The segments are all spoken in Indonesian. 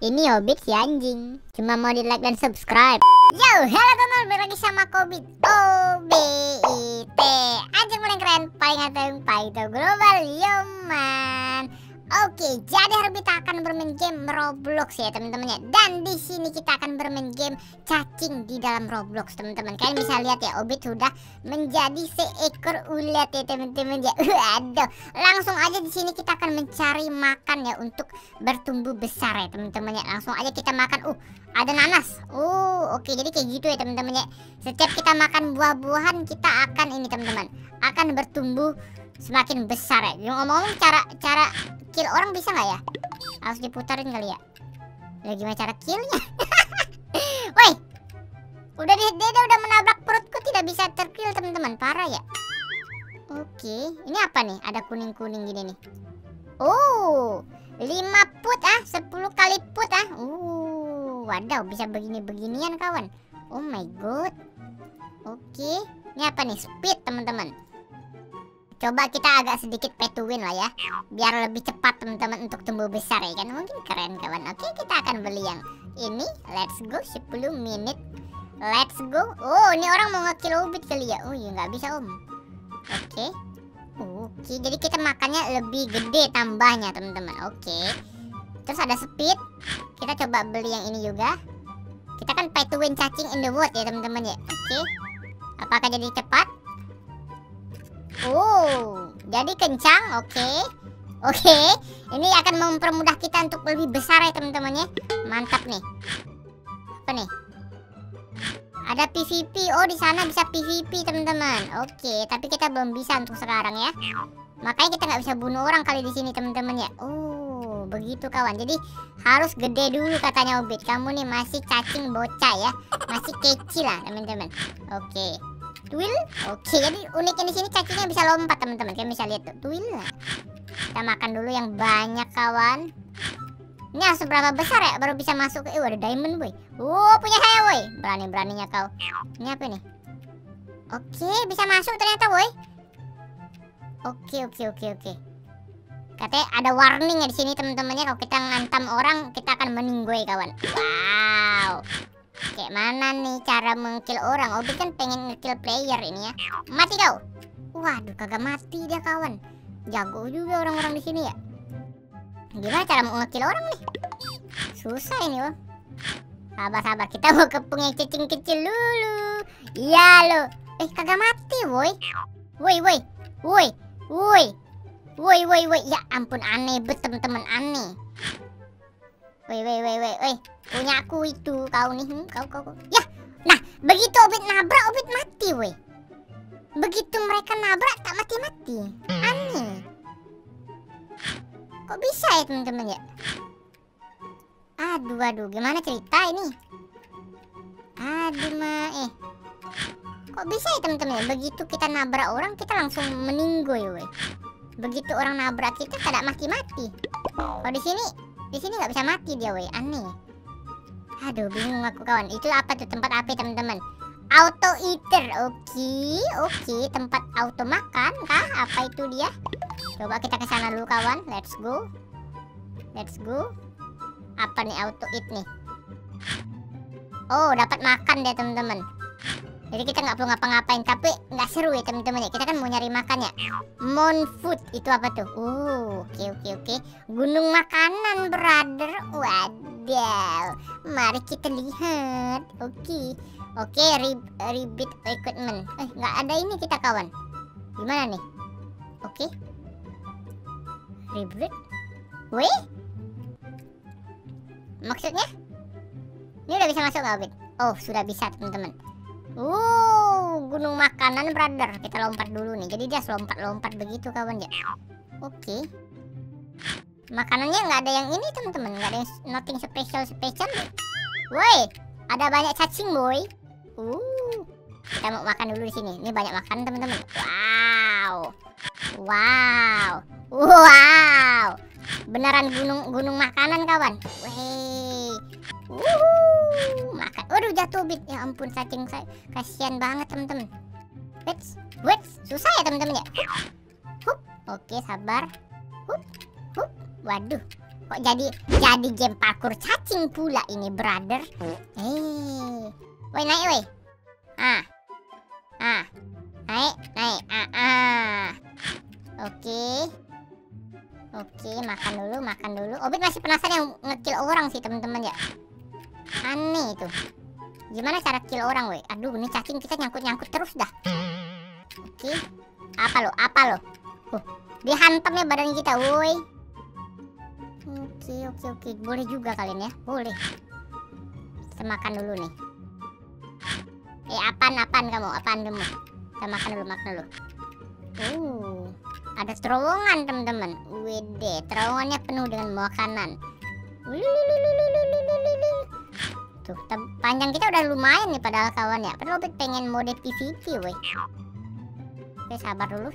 Ini Hobbit si anjing. Cuma mau di like dan subscribe. Yo, halo teman-teman, balik lagi sama Hobbit OBIT. Anjing paling keren, paling ganteng, paling tahu global, yo man. Oke, jadi hari kita akan bermain game Roblox ya teman-teman ya. Dan di sini kita akan bermain game cacing di dalam Roblox teman-teman. Kalian bisa lihat ya, Hobbit sudah menjadi seekor ulat ya teman-teman ya. Waduh, langsung aja di sini kita akan mencari makan ya untuk bertumbuh besar ya teman-teman ya. Langsung aja kita makan. Ada nanas. Oke, jadi kayak gitu ya teman-teman ya. Setiap kita makan buah-buahan kita akan ini teman-teman, akan bertumbuh semakin besar ya. Ngomong-ngomong cara kill orang bisa nggak ya? Harus diputarin kali ya. Ya gimana cara killnya? Woi, dia udah menabrak perutku, tidak bisa terkill teman-teman, parah ya. Oke, ini apa nih? Ada kuning-kuning gini nih. 5 put 10 kali put wadaw, bisa begini-beginian kawan. Oh my god. Oke, ini apa nih? Speed teman-teman. Coba kita agak sedikit pay to win lah ya, biar lebih cepat teman-teman untuk tumbuh besar ya kan. Mungkin keren kawan. Oke, kita akan beli yang ini. Let's go, 10 menit. Let's go. Ini orang mau nge-kill Hobbit kali ya. Ya nggak bisa om. Oke, jadi kita makannya lebih gede tambahnya teman-teman. Oke, terus ada speed. Kita coba beli yang ini juga. Kita kan pay to win cacing in the world ya teman-teman ya. Oke, apakah jadi cepat? Jadi kencang. Oke, ini akan mempermudah kita untuk lebih besar ya teman-teman ya. Mantap nih. Apa nih? Ada PVP. Di sana bisa PVP teman-teman. Oke, tapi kita belum bisa untuk sekarang ya. Makanya kita nggak bisa bunuh orang kali di sini teman-teman ya. Begitu kawan. Jadi harus gede dulu katanya Hobbit. Kamu nih masih cacing bocah ya, masih kecil lah teman-teman. Oke. Tuil. Oke, jadi uniknya di sini cacingnya bisa lompat teman-teman. Kalian bisa lihat tuh, tuil. Kita makan dulu yang banyak kawan. Ini harus seberapa besar ya baru bisa masuk ke? Ada diamond boy. Punya saya boy. Berani-beraninya kau. Ini apa nih? Oke, bisa masuk ternyata boy. Oke. Katanya ada warning ya di sini teman-temannya. Kalau kita ngantam orang kita akan meninggoy kawan. Wow. Kayak mana nih cara mengkill orang? Hobbit kan pengen ngekill player ini ya. Mati kau. Waduh, kagak mati dia kawan. Jago juga orang-orang di sini ya. Gimana cara mau ngekill orang nih? Susah ini loh. Sabar, kita mau kepung yang cacing kecil dulu. Iya lo. Kagak mati woi. Woi. Ya ampun, aneh bet teman-teman, aneh. Woi. Punya aku itu kau nih. Kau. Ya. Nah, begitu Hobbit nabrak, Hobbit mati woi. Begitu mereka nabrak tak mati-mati. Aneh. Kok bisa ya teman-teman ya? Aduh, gimana cerita ini? Kok bisa ya teman-teman ya? Begitu kita nabrak orang kita langsung meninggoy woi. Begitu orang nabrak kita tidak mati-mati. Kalau di sini nggak bisa mati dia woi, aneh. Aduh, bingung aku kawan. Itu apa tuh, tempat apa teman-teman? Auto eater. Oke, tempat auto makan kah? Apa itu dia? Coba kita ke sana dulu kawan. Let's go. Apa nih auto eat nih? Dapat makan deh teman-teman. Jadi kita nggak perlu ngapa-ngapain, tapi nggak seru ya teman-teman ya. Kita kan mau nyari makan ya. Mon food itu apa tuh? Oke. Gunung makanan brother. Wadaw. Mari kita lihat. Oke, repeat equipment. Nggak ada ini kita kawan. Gimana nih? Oke. Repeat. Wih. Maksudnya? Ini udah bisa masuk nggak, Hobbit? Sudah bisa teman-teman. Gunung makanan brother. Kita lompat dulu nih. Jadi dia lompat begitu kawan ya. Oke. Makanannya nggak ada yang ini teman-teman. Nggak ada yang nothing special. Woi, ada banyak cacing boy. Kita mau makan dulu di sini. Ini banyak makan teman-teman. Wow. Beneran gunung makanan kawan. Makan. Waduh, jatuh Hobbit. Ya ampun, cacing saya. Kasihan banget teman-teman. Wait. Susah ya teman-teman ya. Oke, sabar. Waduh. kok jadi game parkour cacing pula ini, brother. Woi, naik woi. Naik. Oke, makan dulu. Obit masih penasaran yang ngekill orang sih, teman-teman ya. Aneh itu. Gimana cara kill orang, woi? Aduh, ini cacing kita nyangkut terus dah. Oke. Apa lo? Dihantam ya badan kita, woi. Oke. Boleh juga kalian ya. Boleh. Kita makan dulu nih. Apaan kamu? Kita makan dulu. Ada terowongan, teman-teman. Wede, terowongannya penuh dengan makanan. Tuh, panjang kita udah lumayan nih padahal kawan ya. Padahal Obit pengen mode PvP, woi. Oke, sabar dulu.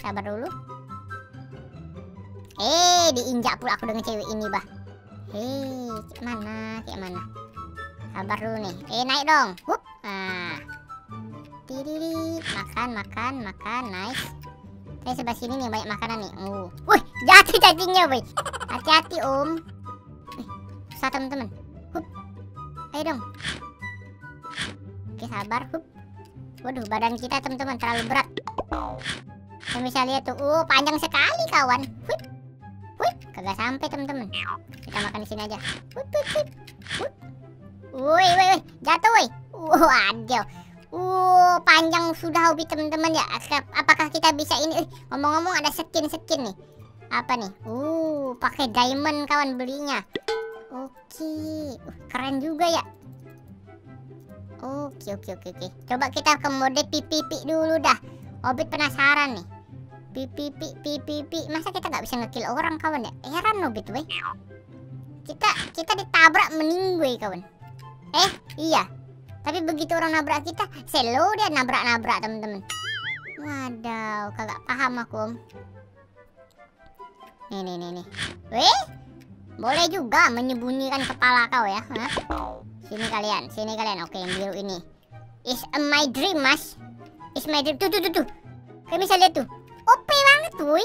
Diinjak pula aku dengan cewek ini, bah. Kayak mana? Sabar dulu nih. Naik dong. Hup. Makan, nice. Saya sebelah sini nih banyak makanan nih. Wih, jatuh cacingnya, woi. Hati-hati, Om. Susah, teman-teman. Hup. Ayo dong. Oke, sabar. Hup. Waduh, badan kita, teman-teman, terlalu berat. Kalian bisa lihat tuh. Panjang sekali, kawan. Hup. Kagak sampai, teman-teman. Kita makan di sini aja. Hup. Woi. Jatuh, woi. Waduh. Panjang sudah hobi, teman-teman ya. Apakah kita bisa ini? Ngomong-ngomong ada skin nih. Apa nih? Pakai diamond kawan belinya. Oke. Keren juga ya. Oke. Coba kita ke mode PvP dulu dah. Obit penasaran nih. PvP. Masa kita nggak bisa ngekill orang, kawan ya? Heran Obit, weh. Kita ditabrak meninggoy, kawan. Iya. Tapi begitu orang nabrak kita, slow dia nabrak, teman-teman. Waduh, kagak paham aku, Om. Nih. Weh, boleh juga menyembunyikan kepala kau ya. Sini kalian. Oke, yang biru ini. It's my dream, Mas. It's my dream. Tuh. Kalian bisa lihat tuh. OP banget, woi.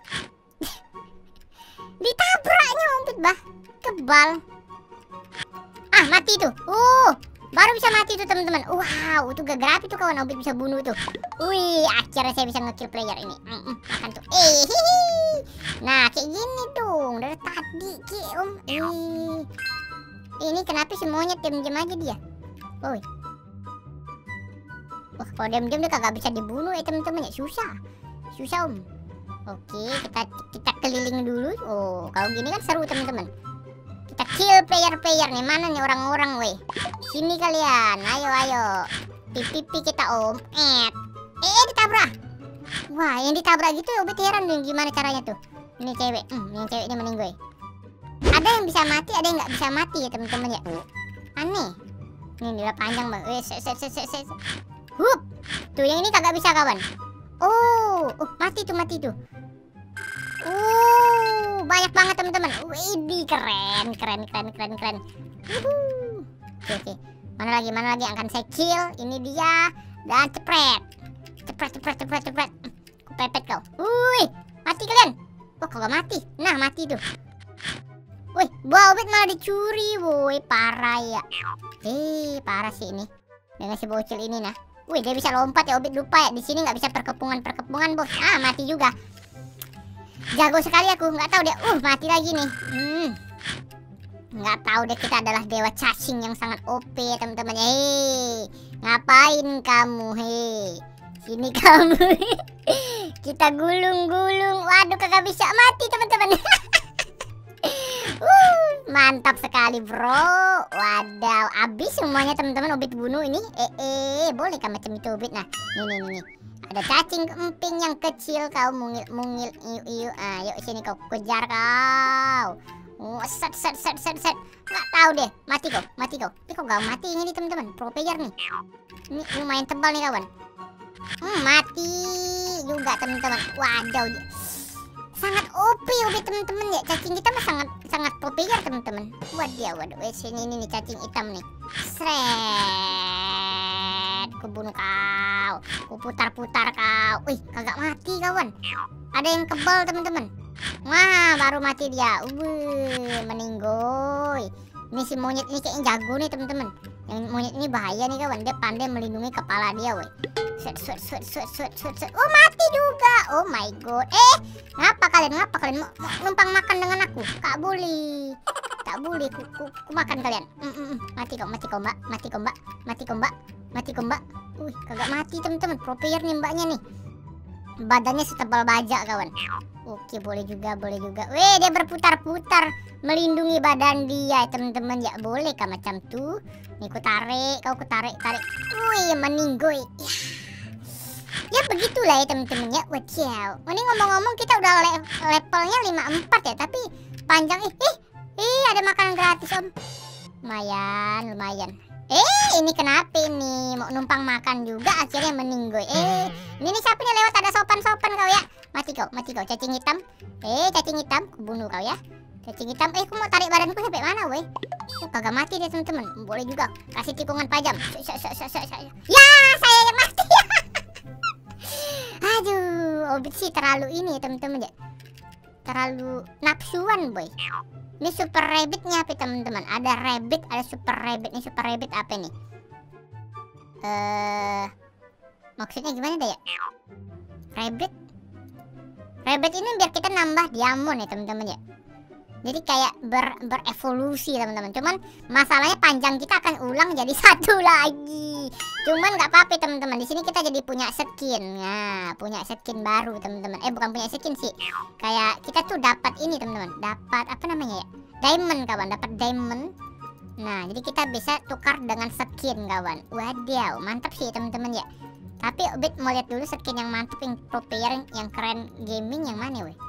Ditabraknya Obit, bah. Kebal. Mati tuh. Baru bisa mati tuh, teman-teman. Wow, itu gak gratis tuh, kawan. Obit bisa bunuh tuh. Wih, akhirnya saya bisa ngekill player ini. Makan tuh. Nah, kayak gini dong. Dari tadi, Om. Ini kenapa semuanya diam-diam aja dia? Woi. Wah, kalau diam-diam dia kagak bisa dibunuh ya, teman-teman ya. Susah, Om. Oke, kita keliling dulu. Kalau gini kan seru, teman-teman. Kita kill player nih. Mana nih orang-orang, weh? Sini kalian. Ayo. PvP kita, Om. Ditabrak. Wah, yang ditabrak gitu Obit heran nih gimana caranya tuh. Ini cewek. Yang ceweknya meninggoy. Ada yang bisa mati, ada yang nggak bisa mati ya, teman-teman ya. Aneh. Ini udah panjang banget. Hup. Tuh, yang ini kagak bisa, kawan. Mati tuh. Banyak banget, teman-teman. Widih, keren. Oke. Mana lagi yang akan saya kill? Ini dia. Dan cepret. Kupepet kau. Wih, mati kalian. Kagak mati. Nah, mati tuh. Wih, buah Obit malah dicuri, woi. Parah ya. Parah sih ini. Dengan si bocil ini, nah. Wih, dia bisa lompat ya, Obit lupa ya. Di sini nggak bisa perkepungan, bos. Mati juga. Jago sekali aku, nggak tahu deh. Mati lagi nih. Nggak tahu deh, kita adalah dewa cacing yang sangat OP, teman-teman. Ngapain kamu? Sini kamu. Kita gulung. Waduh, kagak bisa mati, teman-teman. Mantap sekali, bro. Wadaw, abis semuanya, teman-teman. Obit bunuh ini. Boleh kan macam itu, Obit? Nah, nih. Ada cacing emping yang kecil, kau mungil. Yuk sini kau, kejar kau. Set. Nggak tahu deh, mati kau. Tapi kok gak mati ini, teman-teman. Pro player nih. Ini lumayan tebal nih, kawan. Mati juga, teman-teman. Waduh, sangat OP, teman-teman ya. Cacing kita mah sangat pro player, teman-teman. Waduh. Sini nih cacing hitam nih. Sret. Kubunuh kau. Ku putar kau. Wih, kagak mati, kawan. Ada yang kebal, teman-teman. Wah, baru mati dia. Meninggoy. Ini si monyet ini kayaknya jago nih teman-teman. Yang monyet ini bahaya nih kawan. Dia pandai melindungi kepala dia, woi. Set. Oh, mati juga. Oh my god. Ngapa kalian mau numpang makan dengan aku? Tak boleh. Tak boleh. Ku makan kalian. Mati kau, mbak. Kagak mati teman-teman. Pro player nih mbaknya nih. Badannya setebal baja kawan. Oke, boleh juga. Weh, dia berputar-putar melindungi badan dia teman-teman. Ya boleh kah macam tuh? Nih ku tarik. Wih, meninggoy. Ya begitulah ya teman-teman ya. Wadiaw. Ini ngomong-ngomong kita udah levelnya 54 ya, tapi panjang. Ada makanan gratis om. Lumayan. Ini kenapa ini? Mau numpang makan juga akhirnya meninggoy. Ini siapa nih lewat, ada sopan-sopan kau ya. Mati kau, cacing hitam. Cacing hitam, ku bunuh kau ya. Cacing hitam, ku mau tarik badanku sampai mana weh? Kagak mati dia teman-teman. Boleh juga, kasih tikungan tajam. Ya, saya yang mati. Aduh, Obit sih terlalu ini ya teman-teman ya. Terlalu nafsuan boy. Ini super rabbitnya apa teman-teman? Ada rabbit, ada super rabbit. Ini super rabbit apa nih? Maksudnya gimana deh ya? Rabbit ini biar kita nambah diamond ya teman-teman ya. Jadi kayak berevolusi teman-teman. Cuman masalahnya panjang kita akan ulang jadi satu lagi. Cuman nggak apa-apa teman-teman. Di sini kita jadi punya skin. Nah, punya skin baru teman-teman. Bukan punya skin sih. Kayak kita tuh dapat ini teman-teman. Dapat apa namanya ya? Diamond kawan. Dapat diamond. Nah, jadi kita bisa tukar dengan skin kawan. Wadiau, mantap sih teman-teman ya. Tapi Obit mau lihat dulu skin yang mantap, yang pro player, yang keren gaming yang mana weh?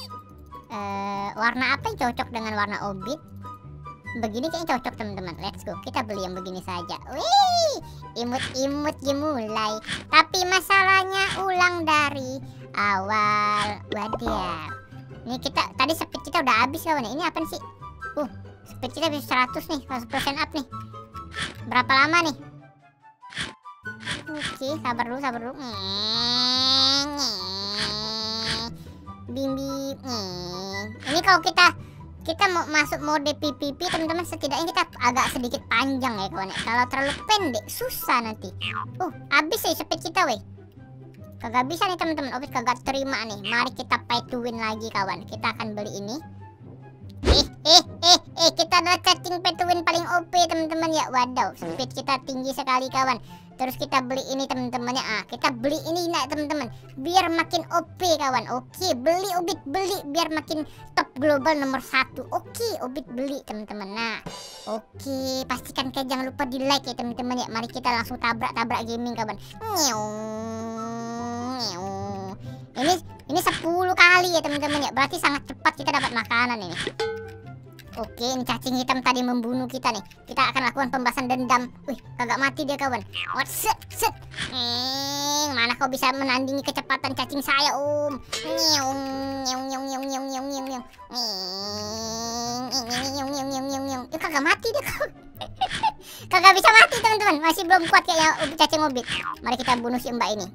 Warna apa yang cocok dengan warna Obit? Begini kayaknya cocok teman-teman. Let's go. Kita beli yang begini saja. Wih, imut dimulai. Tapi masalahnya ulang dari awal. Wadiau. Ini kita tadi speed kita udah habis kawan. Ini apa sih? Speed kita bisa 100 nih, 100% up nih. Berapa lama nih? Oke, sabar dulu. Bim. Ini kalau kita mau masuk mode PVP teman-teman, setidaknya kita agak sedikit panjang ya kawan. Kalau terlalu pendek susah nanti. Habis ya speed kita weh. Kagak bisa nih teman-teman. Obit kagak terima nih. Mari kita pay to win lagi kawan. Kita akan beli ini. Kita adalah cacing pay to win paling OP teman-teman ya. Wadaw, speed kita tinggi sekali kawan. Terus kita beli ini teman-teman ya. Kita beli ini nak teman-teman, biar makin OP kawan. Oke, beli Obit, beli biar makin top global nomor 1. Oke, Obit beli teman-teman. Nah, oke, pastikan kalian jangan lupa di like ya teman-teman ya. Mari kita langsung tabrak gaming kawan. Ini 10 kali ya teman-teman ya. Berarti sangat cepat kita dapat makanan ini. Oke, ini cacing hitam tadi membunuh kita nih. Kita akan lakukan pembahasan dendam. Wih, kagak mati dia kawan. Set. Mana kau bisa menandingi kecepatan cacing saya om? Kagak mati dia kawan. Kagak bisa mati teman-teman. Masih belum kuat kayak cacing Obit. Mari kita bunuh si mbak ini.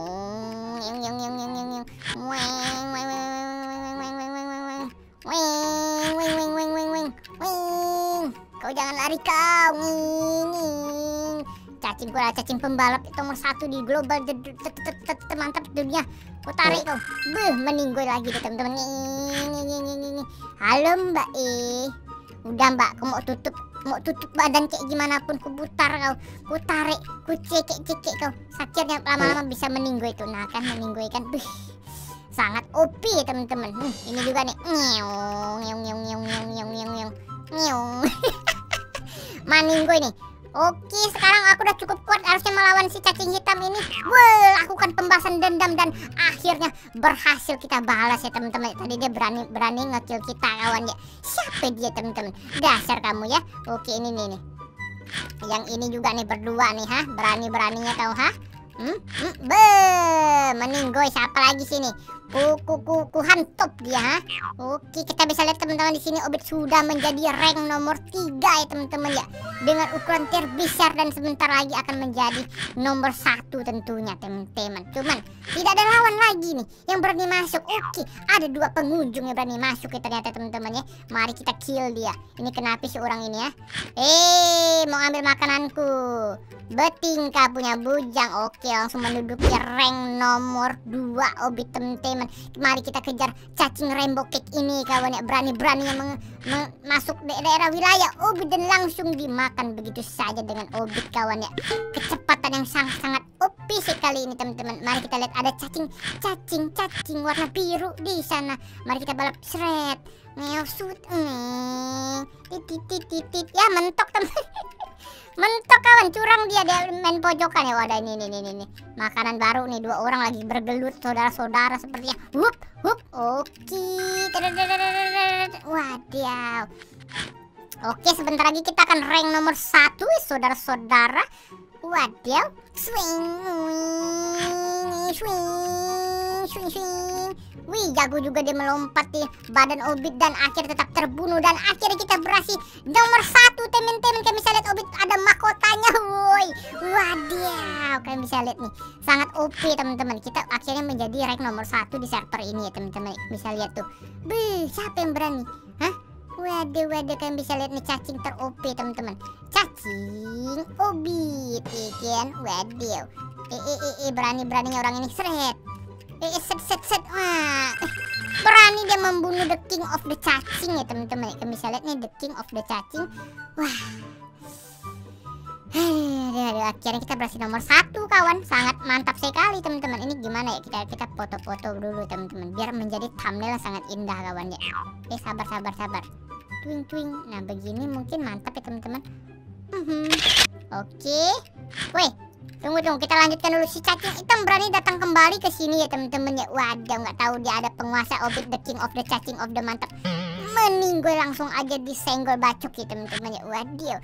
Kau jangan lari kau. Cacing gua, cacing pembalap nomor 1 di global mantap dunia. Kau tarik kau. Meninggoy lagi deh teman-teman. Halo mbak udah mbak, kau mau tutup badan kayak gimana pun ku putar kau. Ku tarik, ku cekek kau. Sakitnya lama-lama bisa meninggoy itu. Nah kan meninggoy kan. Sangat OP ya teman-teman. Ini juga nih. Meninggoy nih. Oke, sekarang aku udah cukup kuat harusnya melawan si cacing hitam ini. Lakukan pembahasan dendam dan akhirnya berhasil kita balas ya teman-teman. Tadi dia berani ngekill kita kawan ya. Siapa dia teman-teman? Dasar kamu ya. Oke, ini nih. Yang ini juga nih berdua nih ha. Berani-beraninya kau ha. Meninggoy siapa lagi sini? Ku hantop dia, ha? Oke, kita bisa lihat teman-teman di sini Obit sudah menjadi rank nomor 3 ya teman-teman ya, dengan ukuran terbesar dan sebentar lagi akan menjadi nomor 1 tentunya teman-teman. Cuman tidak ada lawan lagi nih yang berani masuk. Oke, ada 2 pengunjung yang berani masuk ya ternyata teman-teman ya. Mari kita kill dia. Ini kenapa sih orang ini ya? Mau ambil makananku. Betingkah punya bujang. Oke, langsung menduduki rank nomor 2 Obit teman-teman. Mari kita kejar cacing rainbow cake ini kawan ya. Berani-beraninya masuk daerah wilayah Obit dan langsung dimakan begitu saja dengan Obit kawan ya. Kecepatan yang sangat-sangat OP sekali ini teman-teman. Mari kita lihat ada cacing warna biru di sana. Mari kita balap seret. Ngeusut titit ya, mentok teman. Mentok kawan, curang dia main pojokan ya. Wadah ini makanan baru nih, 2 orang lagi bergelut saudara-saudara sepertinya. Hup. Oke. Wadiau. Oke, sebentar lagi kita akan rank nomor 1 saudara-saudara. Wadiau. Swing. Wih, jago juga dia melompat di badan Obit dan akhirnya tetap terbunuh. Dan akhirnya kita berhasil nomor 1 temen-temen. Kalian bisa lihat Obit ada mahkotanya. Woi, wadiau, kalian bisa lihat nih, sangat OP teman-teman. Kita akhirnya menjadi rank nomor 1 di server ini ya teman-teman. Bisa lihat tuh. Siapa yang berani? Hah? Waduh, kalian bisa lihat nih cacing ter-OP teman-teman. Cacing Obit, ikan. Waduh. Berani-beraninya orang ini seret. Set. Wah, berani dia membunuh the king of the cacing ya teman-teman. Kalian bisa lihat nih the king of the cacing. Wah. Akhirnya kita berhasil nomor 1 kawan. Sangat mantap sekali teman-teman. Ini gimana ya, kita foto-foto dulu teman-teman biar menjadi thumbnail sangat indah kawan ya. Sabar. Twing. Nah, begini mungkin mantap ya teman-teman. Oke. Woi, tunggu, kita lanjutkan dulu. Si cacing hitam berani datang kembali ke sini ya teman-teman ya. Waduh, nggak tahu dia ada penguasa Obit the king of the cacing of the mantap. Meninggoy langsung aja disenggol bacok ya teman-teman ya. Waduh.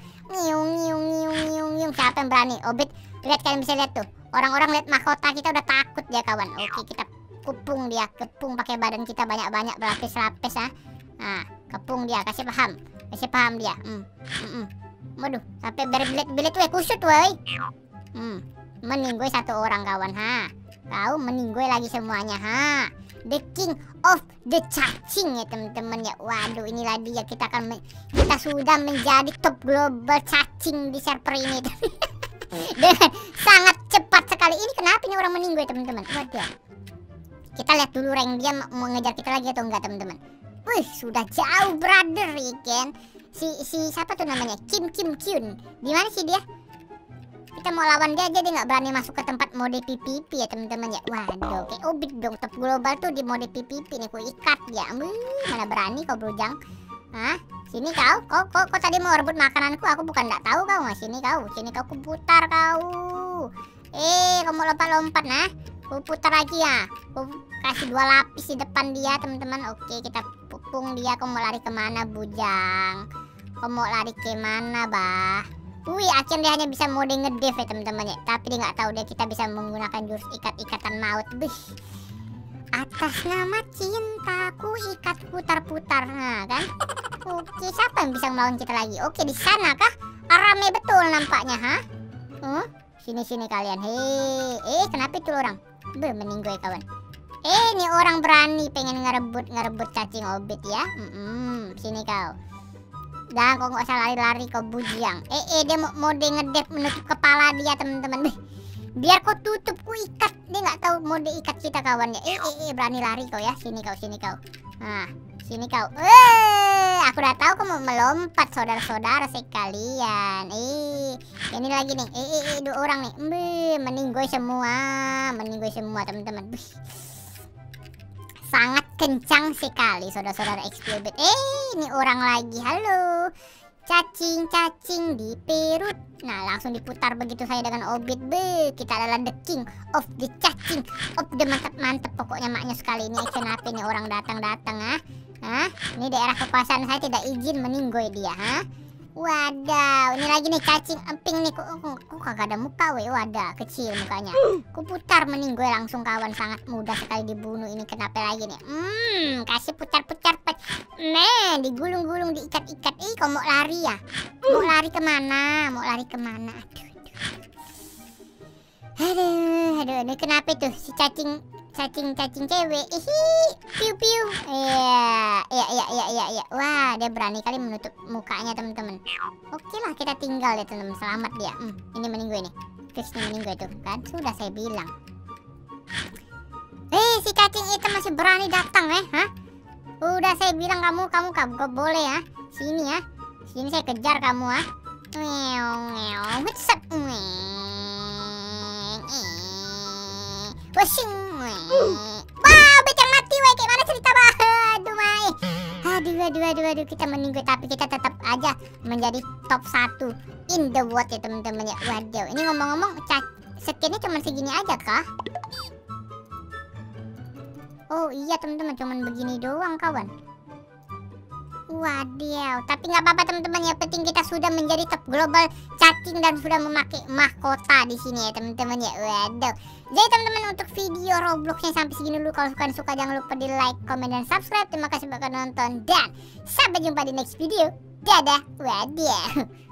Ngiung. Siapa yang berani? Obit, lihat, kalian bisa lihat tuh. Orang-orang lihat mahkota kita udah takut ya kawan. Oke, kita kepung pakai badan kita banyak-banyak berlapis-lapis ya. Nah, kepung dia, kasih paham dia. Waduh, sampai berbelit-belit kusut woi. Meninggoy 1 orang kawan, ha. Tahu meninggoy lagi semuanya, ha. The king of the cacing ya teman-teman ya. Waduh, inilah dia, kita sudah menjadi top global cacing di server ini. Dengan sangat cepat sekali. Ini kenapa ini orang meninggoy teman-teman? Waduh. Kita lihat dulu rank dia mau ngejar kita lagi atau enggak teman-teman. Wih, sudah jauh brother, ikan. Si siapa tuh namanya? Kim Kyun. Di mana sih dia? Kita mau lawan dia aja, dia nggak berani masuk ke tempat mode PVP ya teman-teman ya. Waduh, kayak Obit dong, top global tuh di mode PVP nih, ku ikat ya. Mana berani kau brujang? Hah? Sini kau, kau tadi mau rebut makananku, aku bukan nggak tahu kau. Sini kau kuputar kau. Kau mau lompat-lompat nah? Kuputar lagi ya. Ku kasih 2 lapis di depan dia teman-teman. Oke, kita pukung dia. Kau mau lari kemana bujang? Kau mau lari kemana bah? Wih, akhirnya dia hanya bisa mode ngedev ya teman-teman ya. Tapi dia nggak tahu kita bisa menggunakan jurus ikatan maut. Atas nama cintaku ikat putar-putar. Nah kan. Oke, siapa yang bisa melawan kita lagi? Oke, di sana kah? Rame betul nampaknya, ha? Sini kalian. Kenapa itu orang? Meninggoy kawan. Ini orang berani pengen ngerebut cacing Obit ya. Sini kau. Dan kok nggak usah lari-lari kau bujang. Dia mau mode ngedev menutup kepala dia teman-teman. Biar kau tutup, ku ikat. Dia nggak tahu mode ikat kita kawan ya. Berani lari kau ya. Sini kau. Nah, sini kau. Aku udah tahu kau mau melompat saudara-saudara sekalian. Ini lagi nih. 2 orang nih. Meninggoy semua teman-teman. Sangat kencang sekali saudara-saudara XP. Ini orang lagi. Halo. Cacing di perut. Nah, langsung diputar begitu saya dengan Obit. Kita adalah the king of the cacing of the mantap pokoknya maknya sekali ini. Kenapa ini orang datang-datang Ini daerah kekuasaan saya, tidak izin meninggoy dia, Wadaw, ini lagi nih cacing emping nih. Kok kagak ada muka weh. Wadah, kecil mukanya. Ku putar mending gue langsung kawan. Sangat mudah sekali dibunuh. Ini kenapa lagi nih? Kasih putar-putar. Digulung-gulung, diikat-ikat. Kok mau lari ya? Mau lari kemana? Aduh, ini kenapa tuh si cacing cewek? Piu. Iya. Wah, dia berani kali menutup mukanya, teman-teman. Oke lah, kita tinggal ya, teman-teman. Selamat dia. Ini mending gue nih. Fixnya mending gue tuh, kan sudah saya bilang. Si cacing itu masih berani datang hah? Udah saya bilang kamu gak boleh ya. Sini ya. Sini saya kejar kamu ah. What's up? Pusing. Wah, becang mati weh. Kayak mana cerita bah? Aduh mai. Aduh, kita meninggal tapi kita tetap aja menjadi top 1 in the world ya, teman-teman ya. Waduh, ini ngomong-ngomong skinnya cuma segini aja kah? Oh iya, teman-teman, cuman begini doang kawan. Wadiau, tapi nggak apa-apa teman-teman, yang penting kita sudah menjadi top global cacing dan sudah memakai mahkota di sini ya teman-teman ya. Waduh. Jadi teman-teman, untuk video Robloxnya sampai segini dulu. Kalau kalian suka jangan lupa di like, comment, dan subscribe. Terima kasih buat nonton dan sampai jumpa di next video. Dadah. Wadiau.